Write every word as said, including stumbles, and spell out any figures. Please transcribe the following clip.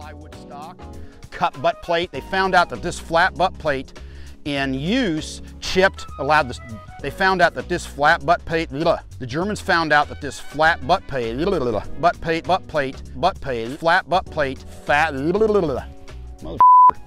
plywood stock, cut butt plate. They found out that this flat butt plate in use chipped, allowed this, they found out that this flat butt plate, the Germans found out that this flat butt plate, butt plate, butt plate, butt plate, flat butt plate, fat, motherfucker.